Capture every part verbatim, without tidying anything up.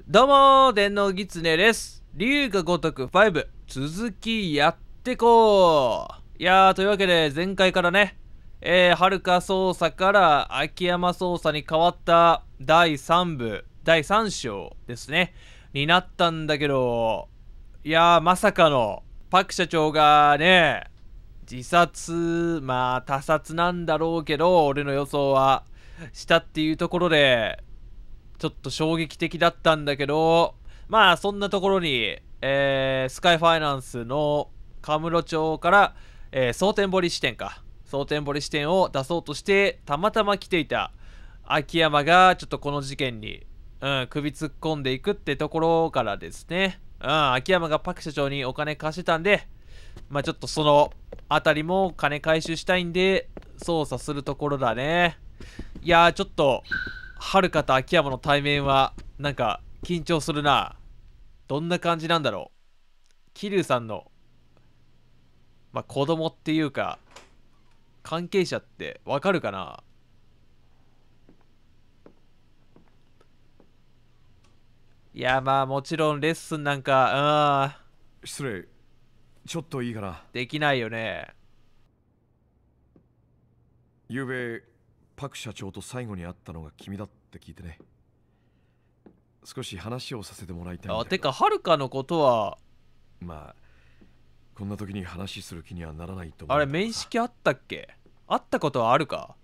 どうもー、電脳ギツネです。龍が如くご続きやってこう。いやー、というわけで前回からね、えー、はるか捜査から秋山捜査に変わっただいさんぶだいさん章ですねになったんだけど、いやー、まさかのパク社長がね、自殺、まあ他殺なんだろうけど、俺の予想はしたっていうところでちょっと衝撃的だったんだけど、まあそんなところに、えー、スカイファイナンスのカムロ町から、えー、蒼天堀支店か蒼天堀支店を出そうとしてたまたま来ていた秋山がちょっとこの事件に、うん、首突っ込んでいくってところからですね、うん、秋山がパク社長にお金貸してたんで、まあちょっとそのあたりも金回収したいんで捜査するところだね。いやー、ちょっとはるかと秋山の対面はなんか緊張するな。どんな感じなんだろう。桐生さんの、まあ、子供っていうか関係者ってわかるかな。いや、まあもちろんレッスンなんかうん失礼、ちょっといいかな。 できないよね。 ゆうべパク社長と最後に会ったのが君だって聞いてね、少し話をさせてもらいたいんだけど。 あ、てかはるかのことはまあこんな時に話する気にはならないと思あれうんだけどさ。 面識あったっけ。会ったことはあるか。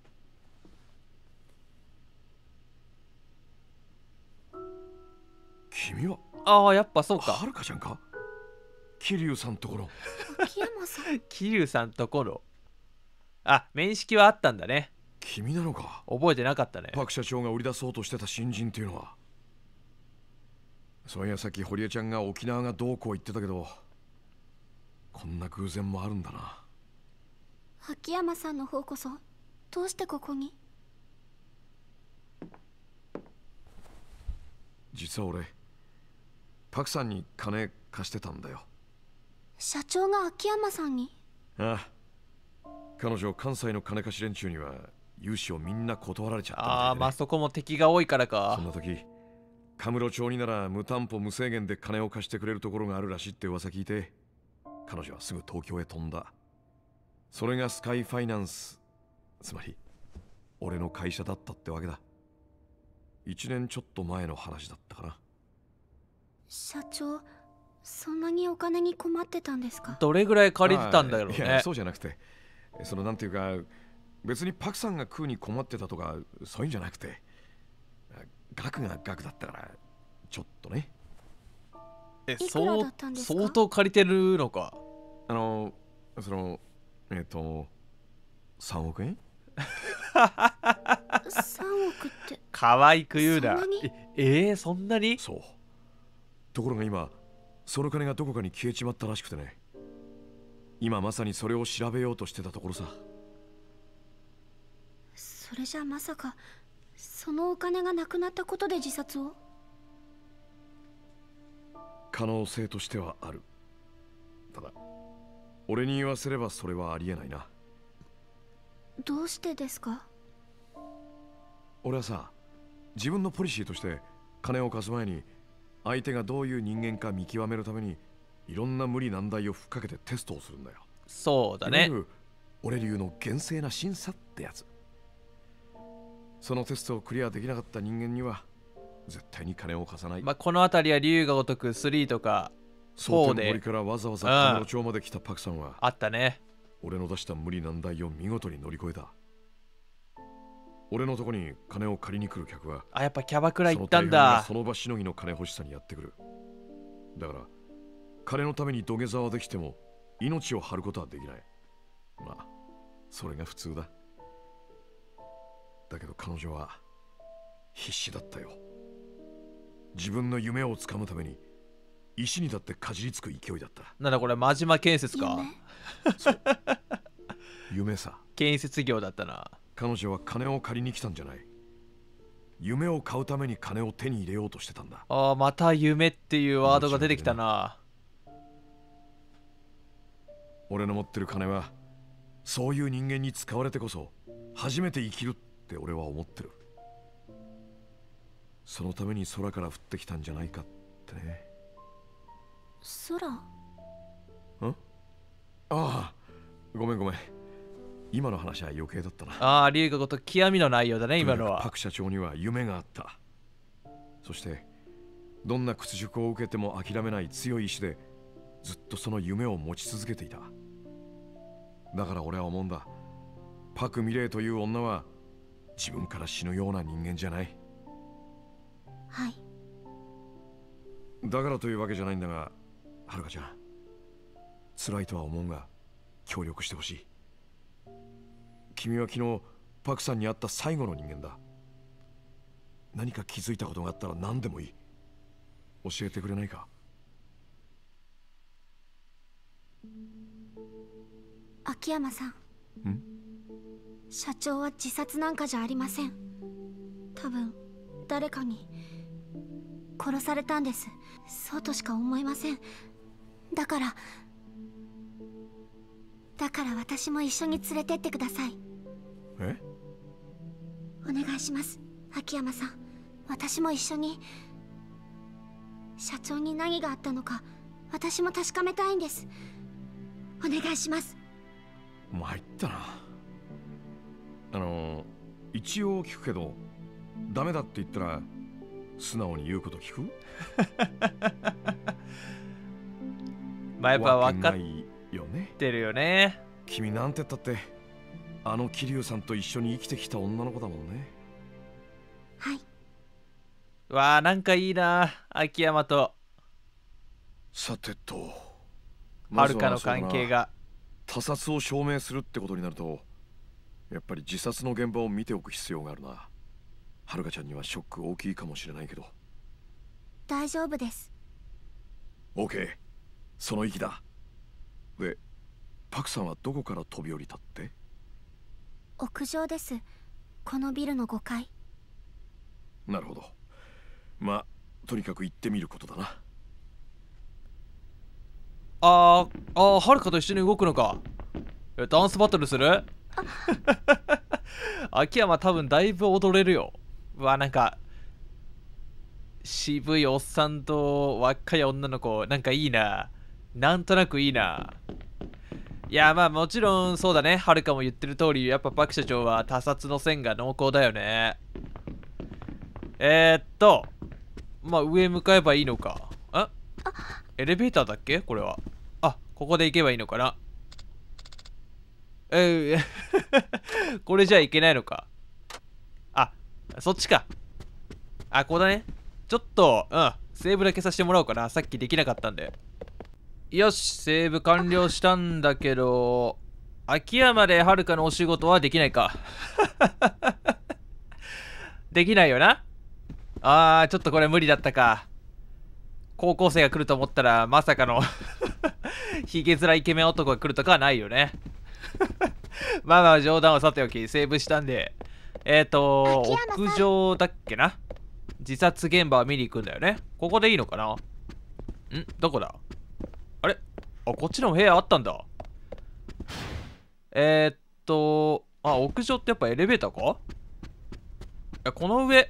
君はああ、やっぱそうか。 はるかちゃんか。桐生さんところ。 秋山さん。 桐生さんところ。あ、面識はあったんだね。 君なのか。 覚えてなかったね。 パク社長が売り出そうとしてた新人っていうのは。そういやさっき堀江ちゃんが沖縄がどうこう言ってたけど、こんな偶然もあるんだな。 秋山さんの方こそどうしてここに。 実は俺パクさんに金貸してたんだよ。 社長が秋山さんに。 ああ、彼女関西の金貸し連中には融資をみんな断られちゃったみたいでね。 ああ、まあそこも敵が多いからか。 そんな時カムロ町になら無担保無制限で金を貸してくれるところがあるらしいって噂聞いて、彼女はすぐ東京へ飛んだ。それがスカイファイナンス、つまり俺の会社だったってわけだ。一年ちょっと前の話だったかな。 社長、そんなにお金に困ってたんですか。 どれぐらい借りてたんだろうね。 いやそうじゃなくて、そのなんていうか、別にパクさんが食うに困ってたとかそういうんじゃなくて、額が額だったからちょっとね。 え、 いくらだったんですか。 相当借りてるのか。 あのそのえっ、ー、とさんおくえんさんおくって。 可愛く言うな。 そんなに。 ええー、そんなに。 そう。ところが今その金がどこかに消えちまったらしくてね、今まさにそれを調べようとしてたところさ。 それじゃまさかそのお金がなくなったことで自殺を。 可能性としてはある。ただ俺に言わせればそれはありえないな。 どうしてですか。 俺はさ、自分のポリシーとして金を貸す前に相手がどういう人間か見極めるためにいろんな無理難題をふっかけてテストをするんだよ。 そうだね。 俺流の厳正な審査ってやつ。そのテストをクリアできなかった人間には絶対に金を貸さない。 まあこの辺りは龍が如くスリーとか蒼天堀からわざわざカムロ町まで来たパクさんはあったね。 俺の出した無理難題を見事に乗り越えた。俺のとこに金を借りに来る客は、 あ、やっぱキャバクラ行ったんだ。 その場しのぎの金欲しさにやってくる。だから金のために土下座はできても命を張ることはできない。まあそれが普通だ。だけど彼女は必死だったよ。自分の夢をつかむために石にだってかじりつく勢いだった。 なんだこれ、真島建設か。 そう夢さ。 建設業だったな。 彼女は金を借りに来たんじゃない。夢を買うために金を手に入れようとしてたんだ。 ああ、また夢っていうワードが出てきたな。 俺の持ってる金はそういう人間に使われてこそ初めて生きるって俺は思ってる。 そのために空から降ってきたんじゃないかってね。 空？ ん？ああ、ごめんごめん。今の話は余計だったな。 ああ、龍が如く極みの内容だね、今のは。 パク社長には夢があった。そしてどんな屈辱を受けても諦めない強い意志でずっとその夢を持ち続けていた。だから俺は思うんだ。パク・ミレイという女は自分から死ぬような人間じゃない。 はい。 だからというわけじゃないんだが、はるかちゃん、辛いとは思うが協力してほしい。君は昨日パクさんに会った最後の人間だ。何か気づいたことがあったら何でもいい。教えてくれないか？ 秋山さん。 ん？ 社長は自殺なんかじゃありません。多分誰かに殺されたんです。そうとしか思いません。だからだから私も一緒に連れてってください。 え？ お願いします、秋山さん。私も一緒に。社長に何があったのか私も確かめたいんです。お願いします。 参ったな。あの一応聞くけど、ダメだって言ったら素直に言うこと聞く？ まあやっぱ分かっないよね。 てるよね。 君なんて言ったってあの桐生さんと一緒に生きてきた女の子だもんね。 はい。 わあ、なんかいいな、秋山とさてと、 はるかの関係が。 他殺を証明するってことになると、やっぱり自殺の現場を見ておく必要があるな。はるかちゃんにはショック大きいかもしれないけど。 大丈夫です。 OK、 その意気だ。で、パクさんはどこから飛び降りたって？ 屋上です。このビルのごかい。 なるほど。まあとにかく行ってみることだな。 あーあー、はるかと一緒に動くのか。え、ダンスバトルする？秋山多分だいぶ踊れるよ。うわ、なんか渋いおっさんと若い女の子、なんかいいな。なんとなくいいな。いや、まあもちろんそうだね。はるかも言ってる通り、やっぱパク社長は他殺の線が濃厚だよね。えー、っとまあ上向かえばいいのか。あ、エレベーターだっけこれは。あ、ここで行けばいいのかな。えー、これじゃいけないのか。あ、そっちか。あ、ここだね。ちょっと、うん、セーブだけさせてもらおうかな。さっきできなかったんで。よし、セーブ完了したんだけど、秋山ではるかのお仕事はできないか。できないよな。あー、ちょっとこれ無理だったか。高校生が来ると思ったら、まさかのヒゲ面イケメン男が来るとかはないよね。まあまあ冗談はさておき、セーブしたんで、えっ、ー、と屋上だっけな。自殺現場を見に行くんだよね。ここでいいのかな。ん、どこだ。あれ、あ、こっちの部屋あったんだ。えー、っとあ、屋上ってやっぱエレベーターか。いや、この上、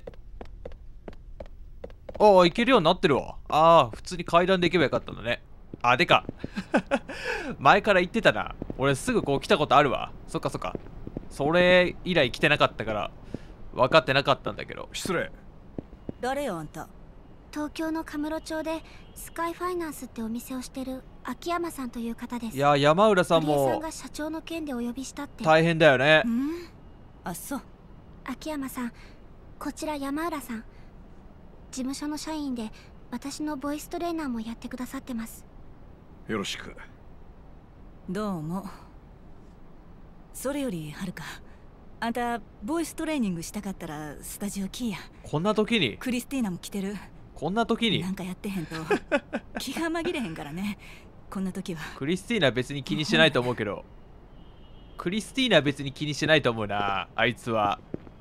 ああ、行けるようになってるわ。ああ、普通に階段で行けばよかったんだね。あ、でか。前から言ってたな。俺すぐこう来たことあるわ。そっかそっか。それ以来来てなかったから分かってなかったんだけど。 失礼。 誰よあんた。 東京のカムロ町でスカイファイナンスってお店をしてる秋山さんという方です。 いや、山浦さん堀江さんもが社長の件でお呼びしたって。 大変だよね。 うん。あ、そう。 秋山さん、こちら山浦さん。事務所の社員で私のボイストレーナーもやってくださってます。 よろしく。 どうも。それよりはるか、あんたボイストレーニングしたかったらスタジオ来いや。 こんな時にクリスティーナも来てる。 こんな時になんかやってへんと気が紛れへんからね。こんな時は。 クリスティーナは別に気にしてないと思うけど、クリスティーナは別に気にしてないと思うな、あいつは。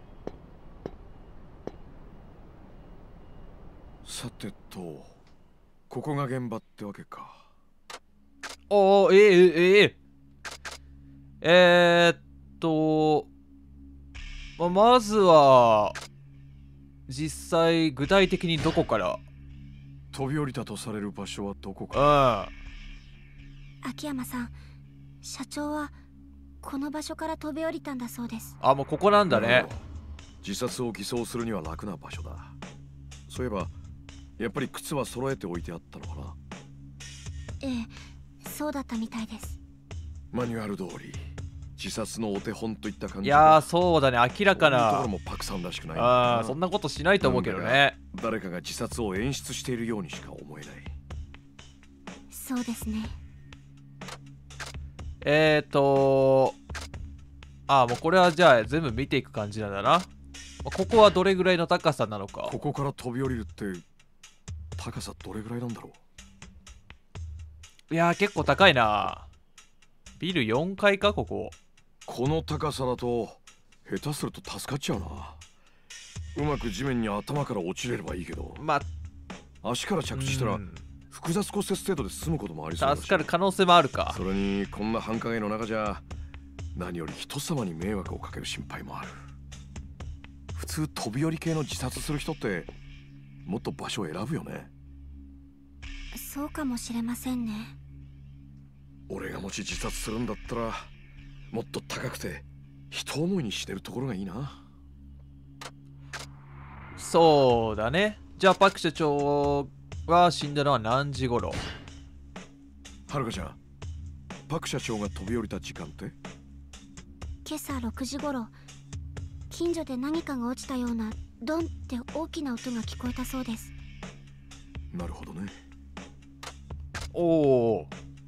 さてと、ここが現場ってわけか。 おお、えええええー、っとままずは実際具体的にどこから？ 飛び降りたとされる場所はどこうんか？ 秋山さん、社長はこの場所から飛び降りたんだそうです。 あ、もうここなんだね。 自殺を偽装するには楽な場所だ。そういえばやっぱり靴は揃えておいてあったのかな？ ええ、そうだったみたいです。 マニュアル通り自殺のお手本といった感じ。 いやー、そうだね、明らかこういうところな。 もパクさんらしくない。 ああ、そんなことしないと思うけどね。 誰かが自殺を演出しているようにしか思えない。 そうですね。 えーとああ、もうこれはじゃあ全部見ていく感じなんだな。ここはどれぐらいの高さなのか。 ここから飛び降りるって高さどれぐらいなんだろいやー、結構高いな。ビルよんかいか、ここ。 この高さだと下手すると助かっちゃうな。うまく地面に頭から落ちれればいいけど、 まあ、 足から着地したらうん複雑骨折程度で済むこともありそうだし、 助かる可能性もあるか。 それにこんな繁華街の中じゃ何より人様に迷惑をかける心配もある。普通飛び降り系の自殺する人ってもっと場所を選ぶよね。 そうかもしれませんね。 俺がもし自殺するんだったらもっと高くて人思いにしてるところがいいな。 そうだね。じゃあパク社長は死んだのは何時頃？ はるかちゃん、パク社長が飛び降りた時間って？ 今朝ろくじ頃、近所で何かが落ちたようなドンって大きな音が聞こえたそうです。 なるほどね。 おお。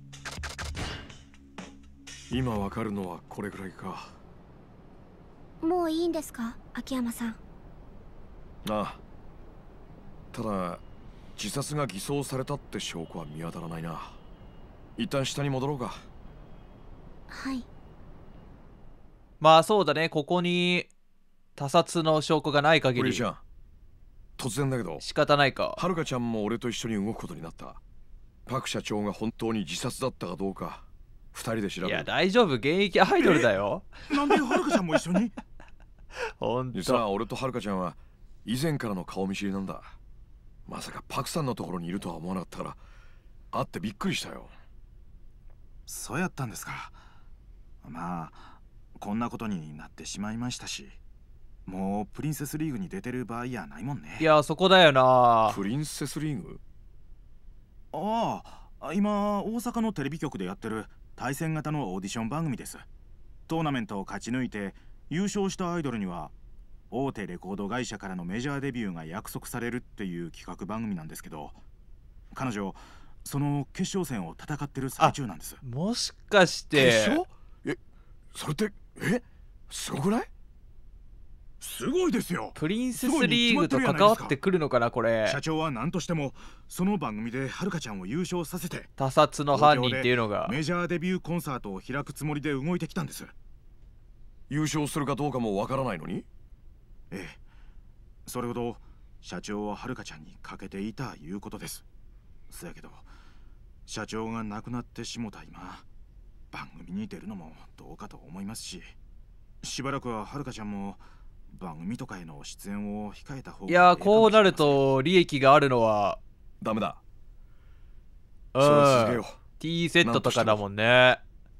今わかるのはこれぐらいか。 もういいんですか、秋山さん。 ああ、ただ自殺が偽装されたって証拠は見当たらないな。一旦下に戻ろうか。 はい。 まあそうだね、ここに他殺の証拠がない限りプリちゃん、突然だけど仕方ないか。 はるかちゃんも俺と一緒に動くことになった。パク社長が本当に自殺だったかどうか二人で調べる。 いや大丈夫、現役アイドルだよ。 なんではるかちゃんも一緒に？ ほん実はと。 俺とはるかちゃんは以前からの顔見知りなんだ。まさかパクさんのところにいるとは思わなかったから会ってびっくりしたよ。 そうやったんですか。まあこんなことになってしまいましたし、もうプリンセスリーグに出てる場合やないもんね。 いやそこだよな。 プリンセスリーグ？ ああ、今大阪のテレビ局でやってる対戦型のオーディション番組です。トーナメントを勝ち抜いて優勝したアイドルには大手レコード会社からのメジャーデビューが約束されるっていう企画番組なんですけど、彼女その決勝戦を戦ってる最中なんです。 もしかして決勝？え、それってえすごくない？ すごいですよ。 プリンセスリーグと関わってくるのかなこれ。 社長は何としてもその番組ではるかちゃんを優勝させて他殺の犯人っていうのがメジャーデビューコンサートを開くつもりで動いてきたんです。 優勝するかどうかもわからないのに？ ええ、それほど社長ははるかちゃんにかけていたいうことです。そやけど社長が亡くなってしもた今、番組に出るのもどうかと思いますし、しばらくははるかちゃんも番組とかへの出演を控えた方が。 いやこうなると利益があるのはダメだ。 うんそれは続けよう。 T セットとかだもんね。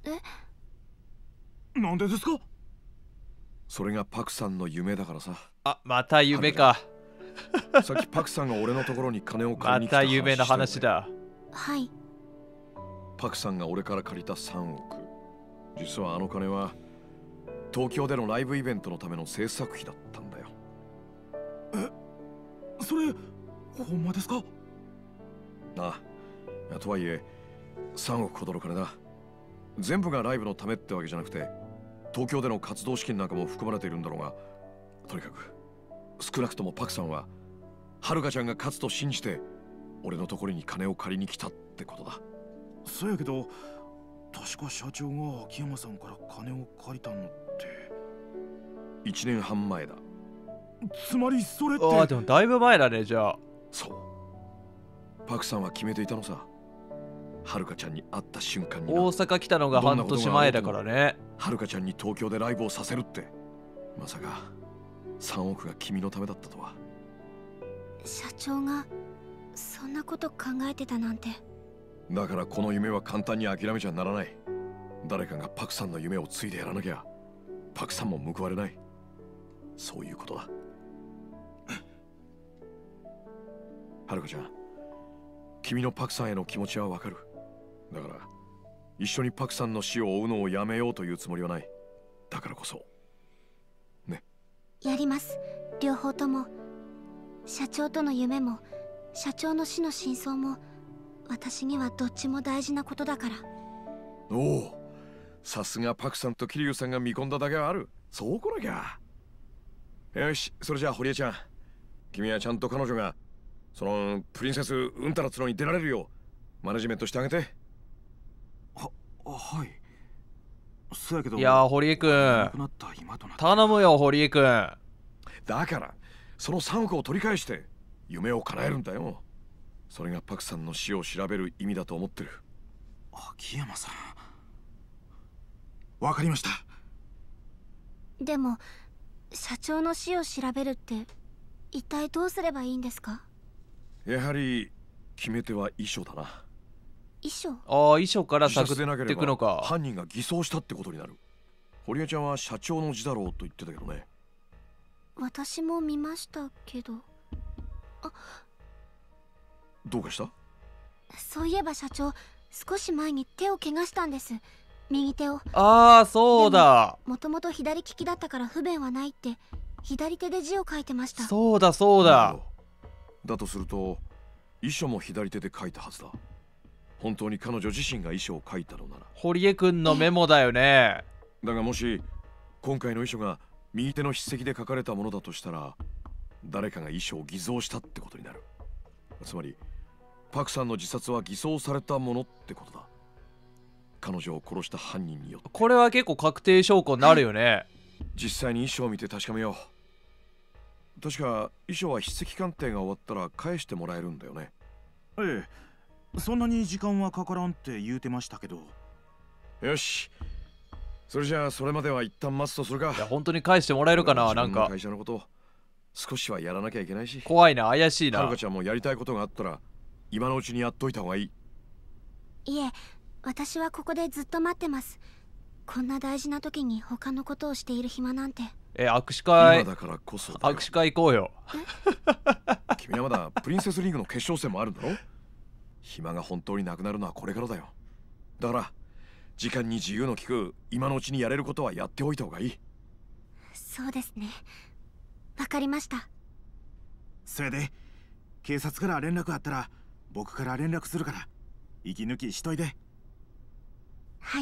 なんでですか？ それがパクさんの夢だからさ。 あ、また夢か。 さっきパクさんが俺のところに金を借まりに来たた夢の話したよね。 だ。 はい。 パクさんが俺から借りたさんおく。実はあの金は東京でのライブイベントのための制作費だったんだよ。 え、それほんまですか？ ああ、とはいえさんおくほどの金だ。全部がライブのためってわけじゃなくて東京での活動資金なんかも含まれているんだろうが、とにかく少なくともパクさんははるかちゃんが勝つと信じて俺のところに金を借りに来たってことだ。 そうやけど確か社長が秋山さんから金を借りたのっていちねんはんまえだ。 つまりそれって。 ああでもだいぶ前だね。じゃあそう、パクさんは決めていたのさ。はるかちゃんに会った瞬間にな大阪来たのが半年前だからね。 はるかちゃんに東京でライブをさせるって。まさかさんおくが君のためだったとは。 社長がそんなこと考えてたなんて。 だからこの夢は簡単に諦めちゃならない。誰かがパクさんの夢を継いでやらなきゃパクさんも報われない。そういうことだ。はるかちゃん、君のパクさんへの気持ちはわかる。だから一緒にパクさんの死を追うのをやめようというつもりはない。だからこそね。 やります、両方とも。社長との夢も社長の死の真相も私にはどっちも大事なことだから。 おお、さすがパクさんと桐生さんが見込んだだけはある。そうこなきゃ。よし、それじゃあ堀江ちゃん、君はちゃんと彼女がそのプリンセスうんたらつのに出られるようマネジメントしてあげて。 は、はい。そうやけど、 いやー、堀江くん頼むよ。堀江くんだからそのさんおくを取り返して夢を叶えるんだよ。それがパクさんの死を調べる意味だと思ってる。 秋山さん、わかりました。 でも社長の死を調べるって一体どうすればいいんですか？ やはり決め手は遺書だな。 遺書？ ああ、遺書から探っていくのか。 犯人が偽装したってことになる。堀江ちゃんは社長の字だろうと言ってたけどね。 私も見ましたけど。あ、 どうかした？ そういえば社長、少し前に手を怪我したんです。右手を。 ああ、そうだ。 もともと左利きだったから不便はないって左手で字を書いてました。 そうだそうだ。 だとすると遺書も左手で書いたはずだ。本当に彼女自身が遺書を書いたのなら。 堀江くんのメモだよね。 だがもし今回の遺書が右手の筆跡で書かれたものだとしたら、誰かが遺書を偽造したってことになる。つまりパクさんの自殺は偽装されたものってことだ。彼女を殺した犯人によって。 これは結構確定証拠になるよね。 実際に遺書を見て確かめよう。確か遺書は筆跡鑑定が終わったら返してもらえるんだよね。 ええ、そんなに時間はかからんって言うてましたけど。 よし、それじゃあそれまでは一旦待つとするか。 いや、本当に返してもらえるかな。なんか会社のこと少しはやらなきゃいけないし。 怖いな、怪しいな。 はるかちゃんもやりたいことがあったら今のうちにやっといた方がいい。 いえ、私はここでずっと待ってます。こんな大事な時に他のことをしている暇なんて。 え、握手会。 今だからこそ握手会行こうよ。 君はまだプリンセスリーグの決勝戦もあるんだろ。暇が本当になくなるのはこれからだよ。だから時間に自由の利く今のうちにやれることはやっておいた方がいい。 そうですね、わかりました。 それで警察から連絡あったら僕から連絡するから息抜きしといて。 はい。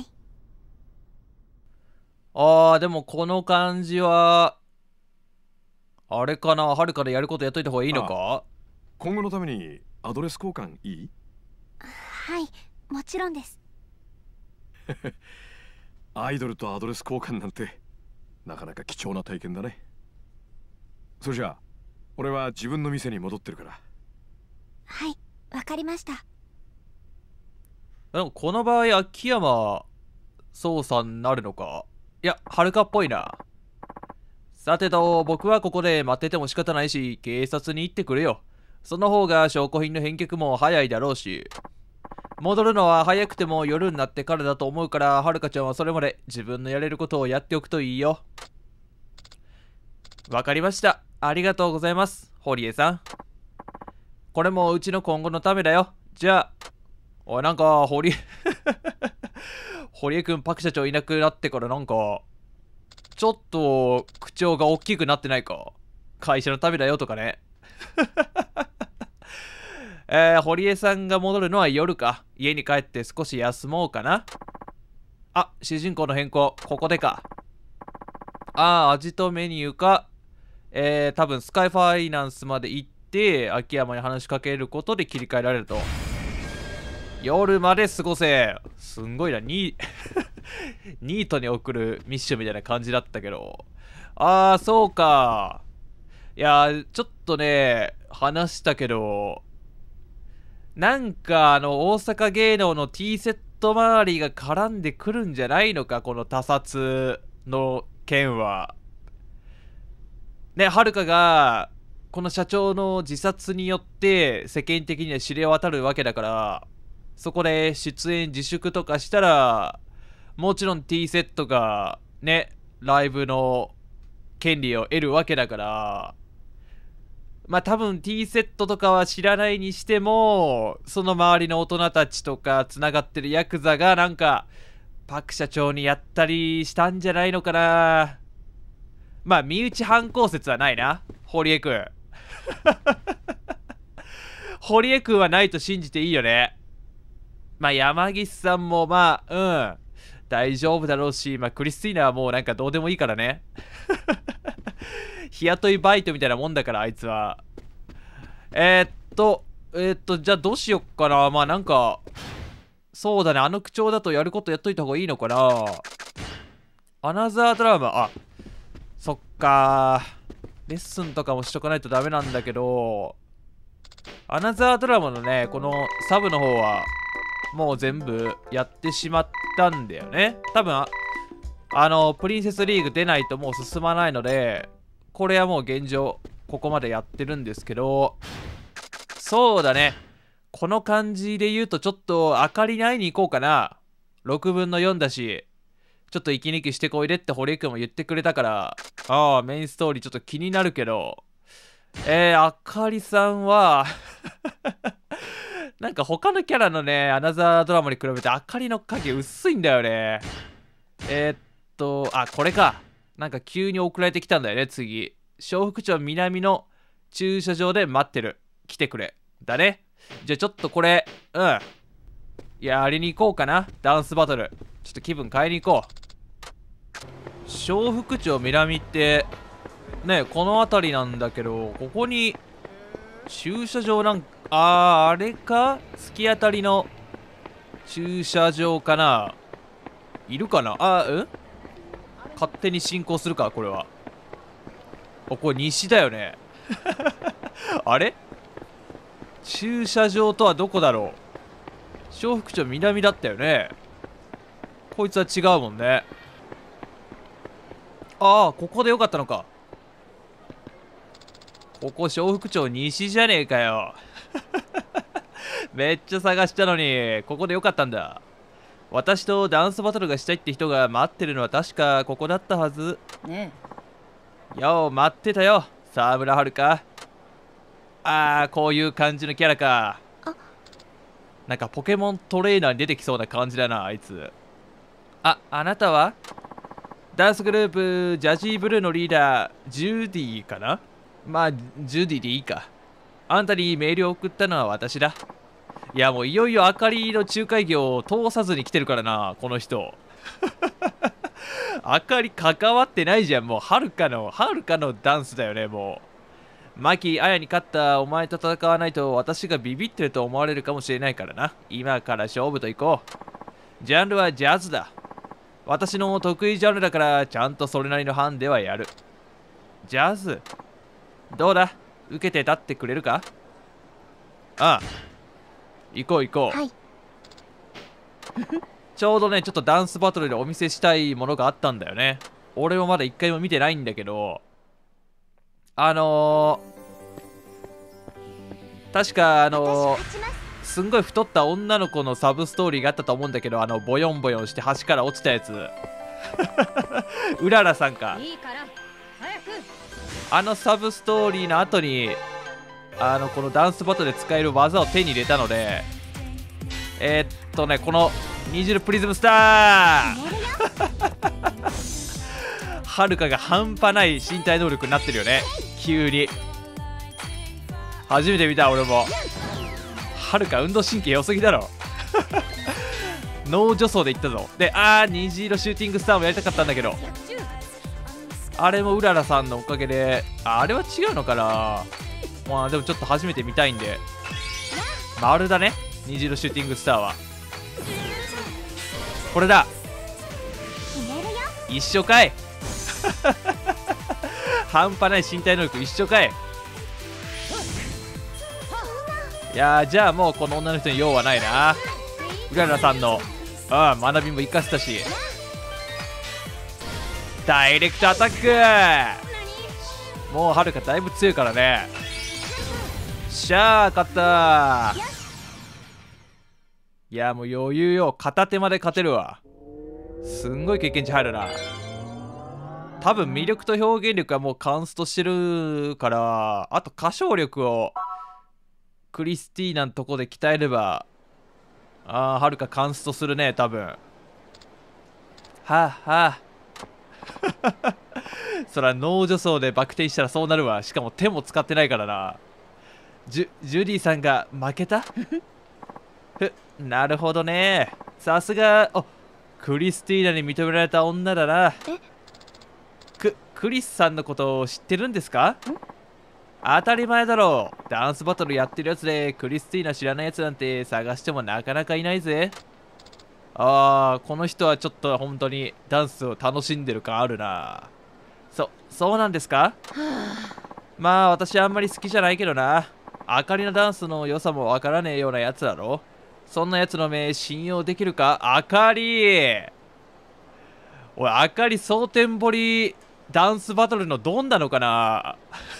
あー、でもこの感じはあれかな。はるかでやることやっといた方がいいのか。 今後のためにアドレス交換いい？ はい、もちろんです。 アイドルとアドレス交換なんてなかなか貴重な体験だね。それじゃあ俺は自分の店に戻ってるから。 はい、わかりました。 でもこの場合秋山壮さんになるのか。いや、はるかっぽいな。さてと、僕はここで待ってても仕方ないし、警察に行ってくれよ。その方が証拠品の返却も早いだろうし。戻るのは早くても夜になってからだと思うから、はるかちゃんはそれまで自分のやれることをやっておくといいよ。わかりました。ありがとうございます、堀江さん。これもうちの今後のためだよ。じゃあ、おい、なんか堀江堀江くんパク社長いなくなってからなんかちょっと口調が大きくなってないか。会社のためだよとかね。えー、堀江さんが戻るのは夜か。家に帰って少し休もうかな。あ、主人公の変更ここでか。あー、味とメニューか。えー、多分スカイファイナンスまで行って秋山に話しかけることで切り替えられると。夜まで過ごせ。すんごいな。ニニートに送るミッションみたいな感じだったけど。ああ、そうか。いやー、ちょっとね話したけど、なんかあの大阪芸能の T セット周りが絡んでくるんじゃないのか、この他殺の件は。ね、はるかがこの社長の自殺によって世間的には知れ渡るわけだから、そこで出演自粛とかしたら、もちろん T セットがね、ライブの権利を得るわけだから、まあ多分 T セットとかは知らないにしても、その周りの大人たちとかつながってるヤクザがなんかパク社長にやったりしたんじゃないのかな。まあ身内反抗説はないな、堀江くん。堀江くんはないと信じていいよね。まあ山岸さんもまあうん大丈夫だろうし、まあクリスティーナはもうなんかどうでもいいからね。日雇いバイトみたいなもんだから、あいつは。えー、っと、えー、っと、じゃあどうしよっかな。まあなんか、そうだね、あの口調だとやることやっといた方がいいのかな。アナザードラマ、あ、そっかレッスンとかもしとかないとダメなんだけど、アナザードラマのね、このサブの方は、もう全部やってしまったんだよね。多分、あの、プリンセスリーグ出ないともう進まないので、これはもう現状、ここまでやってるんですけど、そうだね。この感じで言うと、ちょっと、あかりに会いに行こうかな。ろくぶんのよんだし、ちょっと息抜きしてこいでって堀江くんも言ってくれたから、ああ、メインストーリーちょっと気になるけど、えー、あかりさんは、なんか他のキャラのね、アナザードラマに比べてあかりの影薄いんだよね。えー、っと、あ、これか。なんか急に送られてきたんだよね、次。小福町南の駐車場で待ってる。来てくれ。だね。じゃあちょっとこれ、うん。やりに行こうかな。ダンスバトル。ちょっと気分変えに行こう。小福町南って、ね、この辺りなんだけど、ここに、駐車場なんか、あー、あれか突き当たりの駐車場かないるかなあ、うん勝手に進行するかこれは。お、これ西だよね。あれ駐車場とはどこだろう。小福町南だったよね。こいつは違うもんね。ああ、ここでよかったのか。ここ小福町西じゃねえかよ。めっちゃ探したのに、ここでよかったんだ。私とダンスバトルがしたいって人が待ってるのは確かここだったはず。 ねえ。よう待ってたよ、沢村遥。ああ、こういう感じのキャラか。なんかポケモントレーナーに出てきそうな感じだな、あいつ。あ、あなたはダンスグループジャジーブルーのリーダー、ジュディかな。まあ、ジュディでいいか。あんたにメールを送ったのは私だ。いやもういよいよあかりの仲介業を通さずに来てるからな、この人。あかり関わってないじゃん、もうはるかの、はるかのダンスだよね、もう。マキ、アヤに勝ったお前と戦わないと私がビビってると思われるかもしれないからな。今から勝負と行こう。ジャンルはジャズだ。私の得意ジャンルだからちゃんとそれなりのハンデはやる。ジャズどうだ受けて立ってくれるか。ああ行こう行こう、 はい、 ちょうどねちょっとダンスバトルでお見せしたいものがあったんだよね。俺もまだ一回も見てないんだけど、あのー、確かあのー、すんごい太った女の子のサブストーリーがあったと思うんだけど、あのボヨンボヨンして橋から落ちたやつ。うららさんか。 いいから早く。 あのサブストーリーの後にあのこのダンスバトルで使える技を手に入れたので、えー、っとねこの虹色プリズムスターはるかが半端ない身体能力になってるよね。急に初めて見た俺も。はるか運動神経良すぎだろ。脳助走でいったぞ。で、あー虹色シューティングスターもやりたかったんだけど、あれもうららさんのおかげで、ああれは違うのかな。まあでもちょっと初めて見たいんで、丸だね虹色シューティングスターは。これだ。一緒かい。半端ない身体能力一緒かい。いやーじゃあもうこの女の人に用はないな。うららさんのああ学びも生かせたし、ダイレクトアタック。もうはるかだいぶ強いからね。 しゃあ勝ったー。いやもう余裕よ。片手まで勝てるわ。すんごい経験値入るな。多分魅力と表現力はもうカンストしてるから、あと歌唱力をクリスティーナのとこで鍛えれば、ああはるかカンストするね多分。はあはあそら脳女装でバク転したらそうなるわ。しかも手も使ってないからな。ジュジュディさんが負けたふ、なるほどね。さすが、あ、クリスティーナに認められた女だな。 えククリスさんのことを知ってるんですか？当たり前だろう。ダンスバトルやってるやつでクリスティーナ知らないやつなんて探してもなかなかいないぜ。ああ、この人はちょっと本当にダンスを楽しんでる感あるな。そ、そうなんですか？まあ私あんまり好きじゃないけどな。あかりのダンスの良さもわからねえようなやつだろ。そんなやつの目信用できるか？あかり、おい、あかり蒼天堀ダンスバトルのドンなのかな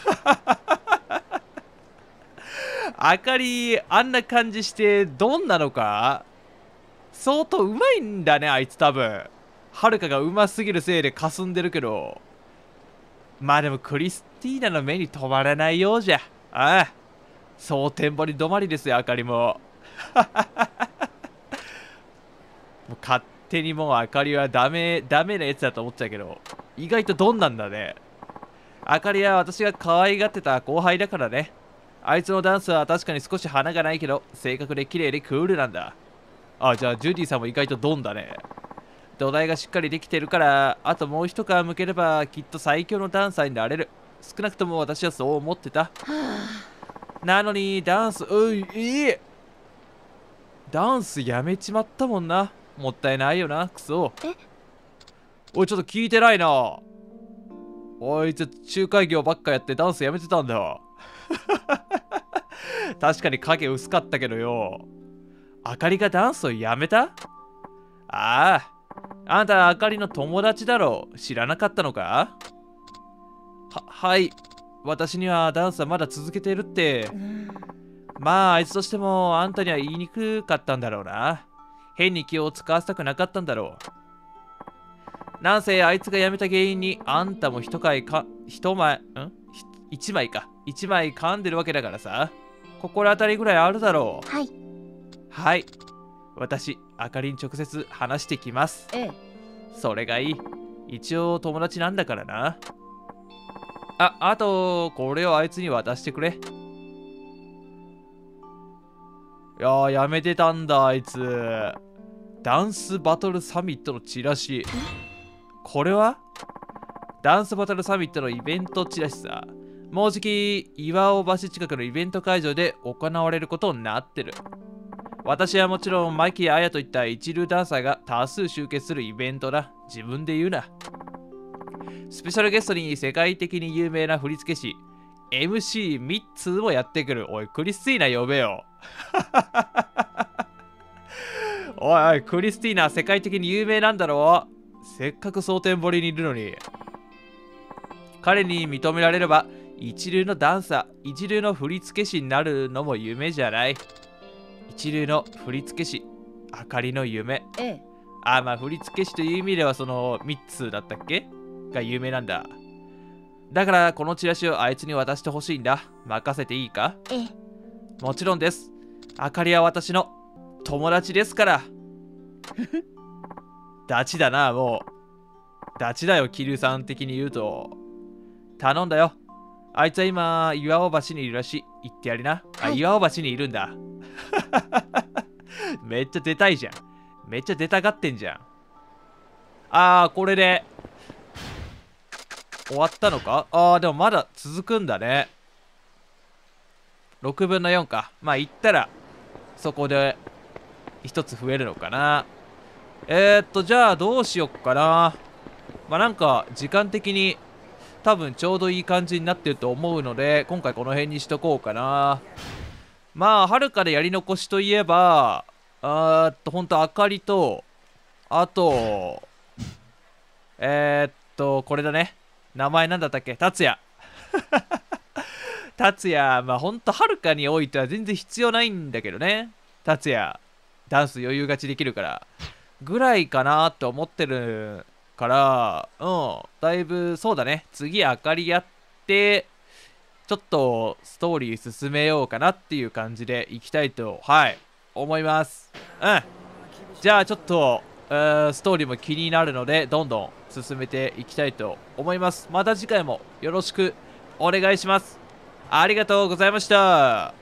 あかりあんな感じしてドンなのか？相当うまいんだねあいつ多分。はるかがうますぎるせいで霞んでるけど、まあでもクリスティーナの目に留まらないようじゃ。ああ、蒼天堀止まりですよあかりももう勝手にもうあかりはダメダメなやつだと思っちゃうけど、意外とドンなんだね。あかりは私が可愛がってた後輩だからね。あいつのダンスは確かに少し花がないけど正確で綺麗でクールなんだ。あ、じゃあジュディさんも意外とドンだね。土台がしっかりできてるから、あともう一皮むければきっと最強のダンサーになれる。少なくとも私はそう思ってた。なのにダンス、うい、いいダンスやめちまったもんな。もったいないよな、クソ。 えおい、ちょっと聞いてないな。おいつ仲介業ばっかやってダンスやめてたんだ確かに影薄かったけどよ。あかりがダンスをやめた？ああ、あんたあかりの友達だろう。知らなかったのか？は、はい。私にはダンスはまだ続けてるって。まああいつとしてもあんたには言いにくかったんだろうな。変に気を使わせたくなかったんだろう。なんせあいつが辞めた原因にあんたも一回か一枚ん一枚か一枚噛んでるわけだからさ。心当たりぐらいあるだろう。 はいはい、私あかりに直接話してきます。 ええ、 それがいい。一応友達なんだからな。あ、あとこれをあいつに渡してくれ。いやー、やめてたんだあいつ。ダンスバトルサミットのチラシ。これはダンスバトルサミットのイベントチラシさ。もうじき岩尾橋近くのイベント会場で行われることになってる。私はもちろんマキ・アヤといった一流ダンサーが多数集結するイベントだ。自分で言うな。スペシャルゲストに世界的に有名な振付師 エムシー ミッツーもやってくる。おい、クリスティーナ呼べよおいおい、クリスティーナ世界的に有名なんだろう。せっかく蒼天堀にいるのに。彼に認められれば一流のダンサー、一流の振付師になるのも夢じゃない。一流の振付師、あかりの夢。 ええ、 あ、まあ振付師という意味ではそのミッツーだったっけが有名なんだ。だからこのチラシをあいつに渡してほしいんだ。任せていいか？ ええ、 もちろんです。あかりは私の友達ですからダチだな、もうダチだよ、桐生さん的に言うと。頼んだよ。あいつは今岩尾橋にいるらしい。言ってやりな。あ、岩尾橋にいるんだめっちゃ出たいじゃん。めっちゃ出たがってんじゃん。あー、これで終わったのか？あー、でもまだ続くんだね。ろくぶんのよんか。まあ言ったらそこでひとつ増えるのかな。えー、っとじゃあどうしよっかな。まあなんか時間的に多分ちょうどいい感じになってると思うので、今回この辺にしとこうかな。まあはるかでやり残しといえば、あーっとほんとあかりと、あとえー、っとこれだね。名前なんだったっけ？達也達也、まあほんとはるかにおいては全然必要ないんだけどね。達也、ダンス余裕勝ちできるから。ぐらいかなって思ってるから、うん、だいぶ、そうだね。次、あかりやって、ちょっとストーリー進めようかなっていう感じでいきたいと、はい、思います。うん。じゃあちょっと、えー、ストーリーも気になるので、どんどん進めていきたいと思います。また次回もよろしくお願いします。ありがとうございました。